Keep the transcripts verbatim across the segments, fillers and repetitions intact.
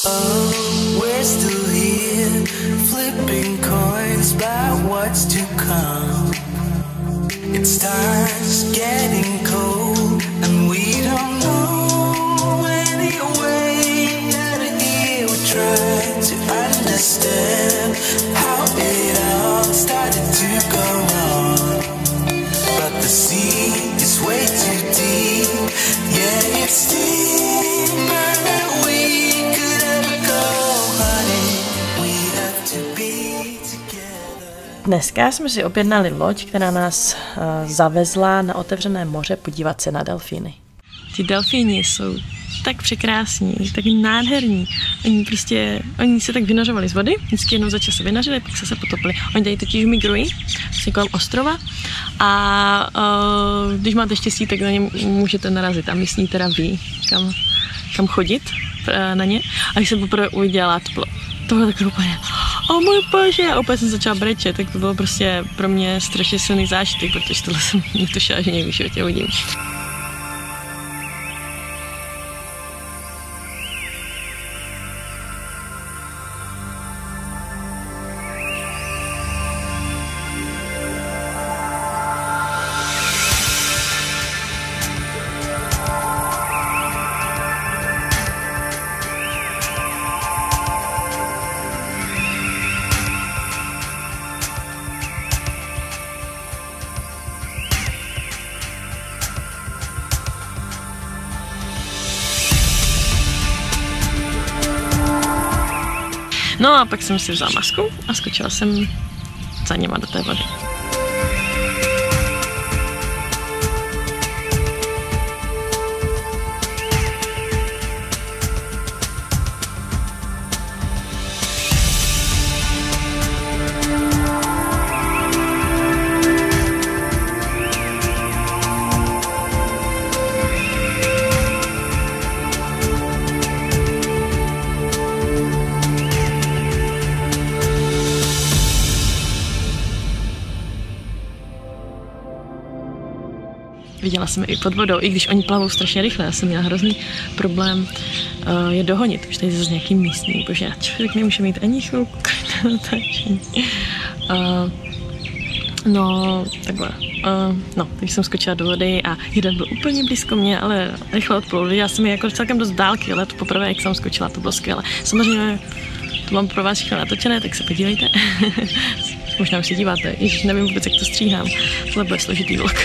Oh, we're still here, flipping coins about what's to come. It starts getting cold, and we don't know any way out of here. We try to understand how it all started to go on, but the sea is way too deep. Yeah, it's deeper than we could ever go, honey. We have to be together. Dneska jsme si objednali loď, která nás uh, zavezla na otevřené moře podívat se na delfíny. Ti delfíni jsou tak překrásní, tak nádherní. Oni prostě, oni se tak vynořovali z vody, vždycky jednou za čas se vynořili, pak se se potopili. Oni tady totiž migrují, vlastně kolem ostrova a uh, když máte štěstí, tak na ně můžete narazit a místní teda ví, kam, kam chodit na ně. A když jsem poprvé uviděla, to bylo, to bylo takové úplně, o můj bože, a opět jsem začala brečet, tak to bylo prostě pro mě strašně silný zážitek, protože tohle jsem netušila, že někdy v životě uvidím. No a pak jsem si vzala masku a skočila jsem za něma do té vody. Viděla jsem je i pod vodou, i když oni plavou strašně rychle. Já jsem měla hrozný problém uh, je dohonit. Už tady zase nějaký místní, bože, člověk nemůže mít ani chvilku na natáčení. Uh, no, takhle. Uh, no, když jsem skočila do vody a jeden byl úplně blízko mě, ale rychle odplul. Viděla jsem je jako celkem dost dálky, ale to poprvé, jak jsem skočila, to bylo skvělé. Samozřejmě to mám pro vás všechno natočené, tak se podívejte. Možná už se díváte, ježiš, nevím vůbec, jak to stříhám. Tohle bude složitý vlog.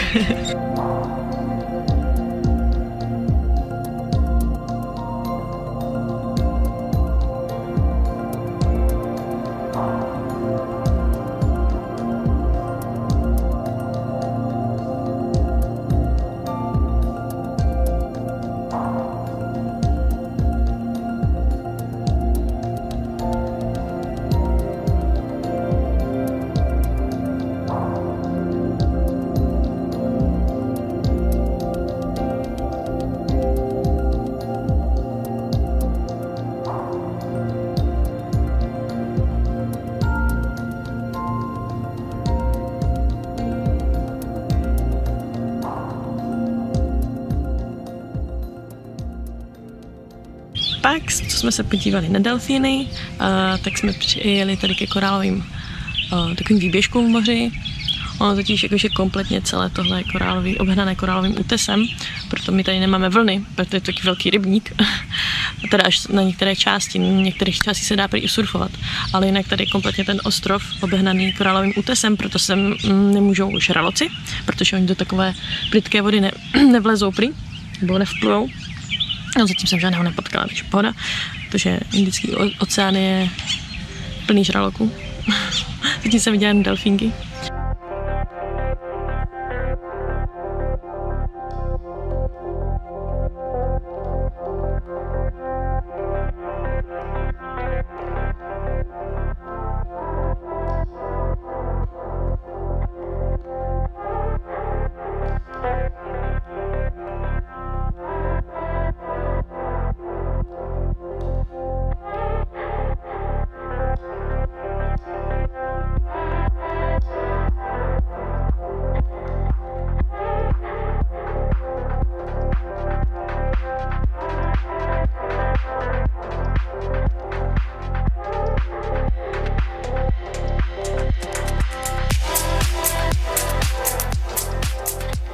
Pak, co jsme se podívali na delfíny, uh, tak jsme přijeli tady ke korálovým uh, takovým výběžkům v moři. Ono totiž jakože kompletně celé tohle je korálový, obhnané korálovým útesem, proto my tady nemáme vlny, protože je to taky velký rybník. Teda až na některé části, na některých částí se dá prý surfovat, ale jinak tady je kompletně ten ostrov obehnaný korálovým útesem, proto sem nemůžou žraloci, protože oni do takové plitké vody ne, nevlezou prý, nebo nevplujou. No, zatím jsem žádného nepotkala, takže pohoda, protože Indický oceán je plný žraloků. Zatím jsem viděla jen delfínky.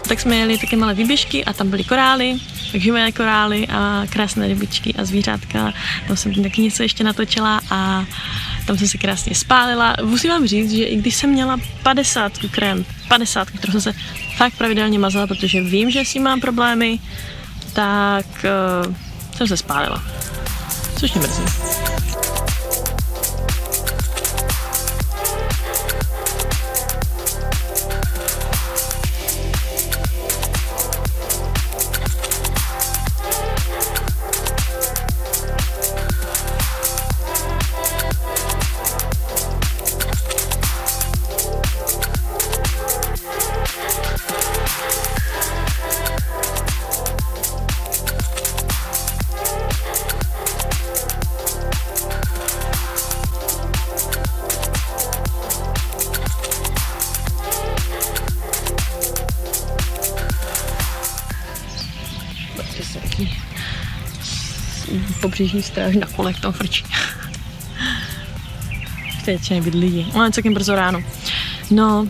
Tak jsme jeli také malé výběžky a tam byly korály, tak živé korály a krásné rybičky a zvířátka. Tam jsem taky něco ještě natočila a tam jsem se krásně spálila. Musím vám říct, že i když jsem měla padesátku krém, padesátku, kterou jsem se fakt pravidelně mazala, protože vím, že s tím mám problémy, tak uh, jsem se spálila. Což mě mrzí. Pobřežní stráž na kolech tam frčí. Teď nebyt lidi. Ale celkem brzo ráno. No.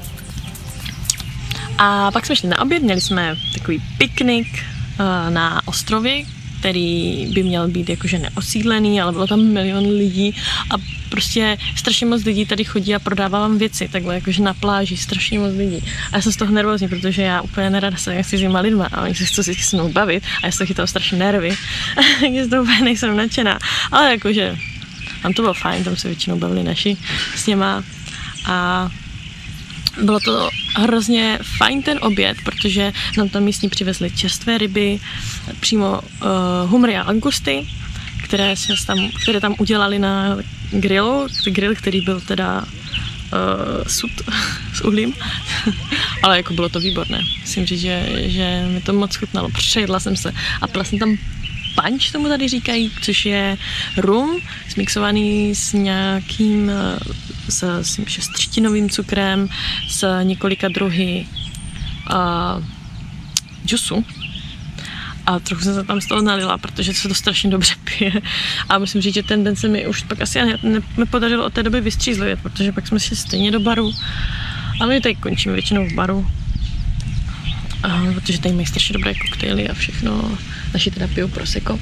A pak jsme šli na oběd, měli jsme takový piknik uh, na ostrově, který by měl být jakože neosídlený, ale bylo tam milion lidí a prostě strašně moc lidí tady chodí a prodává vám věci, takhle jakože na pláži, strašně moc lidí. A já jsem z toho nervózní, protože já úplně nerada se nechci s těma lidma a oni se chtějí se mnou bavit a já se chytala strašně nervy, takže z toho úplně nejsem nadšená. Ale jakože tam to bylo fajn, tam se většinou bavili naši s něma a bylo to hrozně fajn ten oběd, protože nám tam místní přivezli čerstvé ryby, přímo uh, humry a langusty, které, tam, které tam udělali na grilu, grill, který byl teda uh, sud s uhlím, ale jako bylo to výborné. Musím říct, že, že mi to moc chutnalo. Přejedla jsem se a pila jsem tam punch, tomu tady říkají, což je rum smixovaný s nějakým s, s, s třtinovým cukrem, s několika druhy uh, džusu. A trochu jsem se tam z toho nalila, protože se to strašně dobře pije. A musím říct, že ten den se mi už pak asi ne, ne, nepodařilo od té doby vystřízlivět, protože pak jsme šli stejně do baru. A my tady končíme většinou v baru. A, protože tady mají strašně dobré koktejly a všechno. Naši teda pijou prosecco.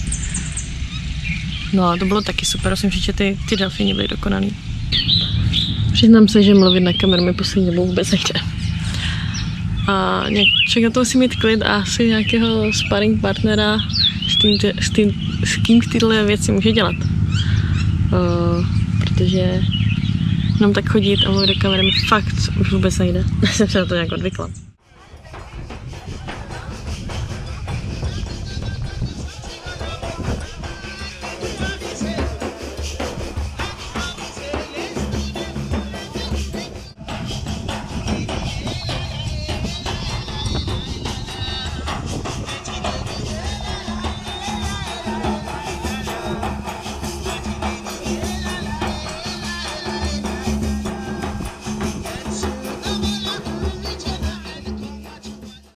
No a to bylo taky super, musím říct, že ty, ty delfíny byly dokonalý. Přiznám se, že mluvit na kameru mi poslední dobou vůbec nejde. A člověk na to musí mít klid a asi nějakého sparring partnera, s kým, s tím, s kým tyhle věci může dělat. Uh, protože jenom tak chodit a mluvit do kamery mi fakt už vůbec nejde. Já jsem se na to nějak odvykla.